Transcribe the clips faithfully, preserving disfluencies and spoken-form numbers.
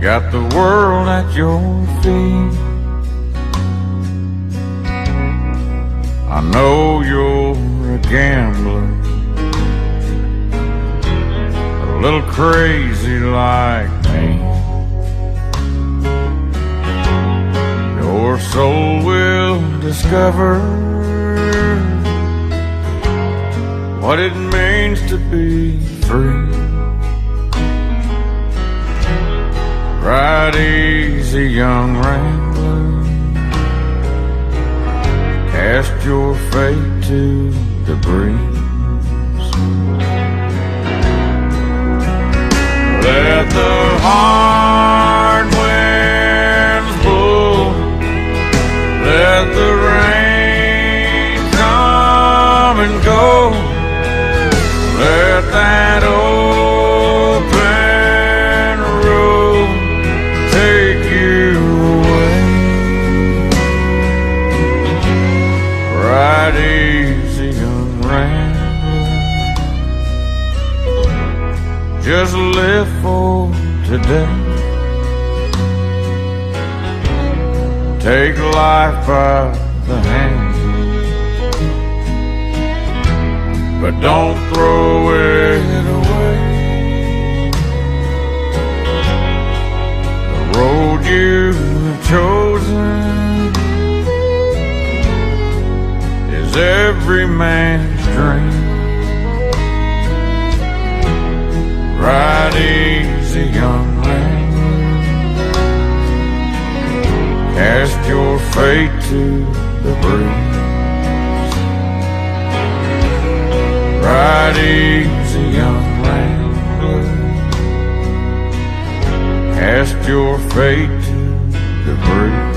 got the world at your feet. I know you're a gambler, a little crazy like me. Your soul will discover what it means to be free. Ride easy, young rambler, cast your fate to the breeze. Let the hard winds blow, let the rain come and go, let that open road take you away. Ride easy, young rambler, just live for today. Take life by the hand, but don't throw it away. The road you have chosen is every man's dream. Ride easy, young rambler, cast your fate to the breeze. Ride easy, young rambler, cast your fate to the breeze.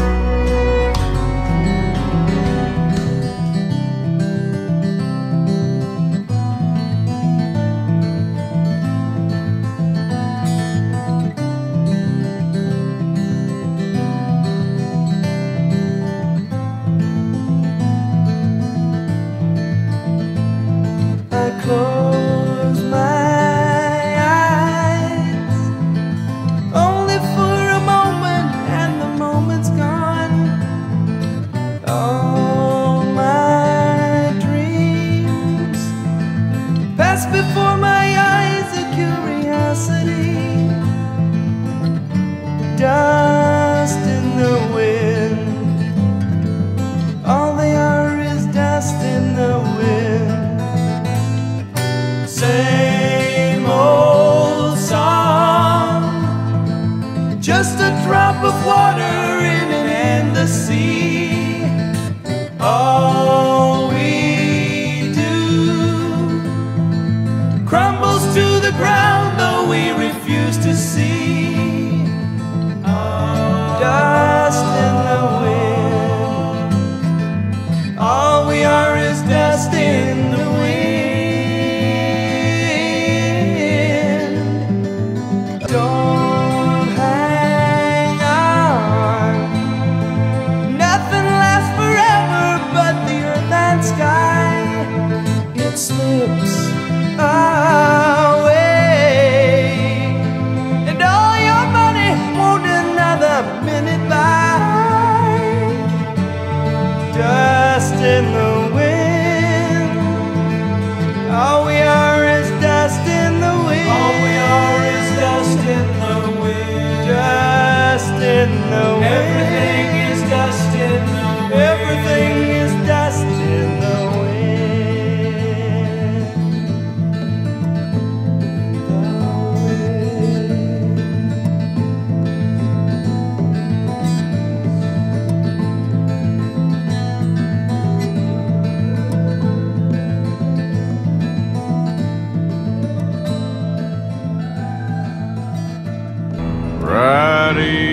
Close my eyes, only for a moment, and the moment's gone. All my dreams pass before my eyes, a curiosity, dust in the wind. All they are is dust in the wind. Same old song, just a drop of water in an endless sea. All we do crumbles to the ground, though we refuse to see. Dust in the wind. All we are is dust in the wind. Don't hang on, nothing lasts forever but the earth and sky. It slips away, and all your money won't another minute buy. Dust in the wind. All we are is dust in the wind. All we are is dust in the wind. Dust in the wind. Everything is dust in the wind. Everything is dust in the wind. The Ride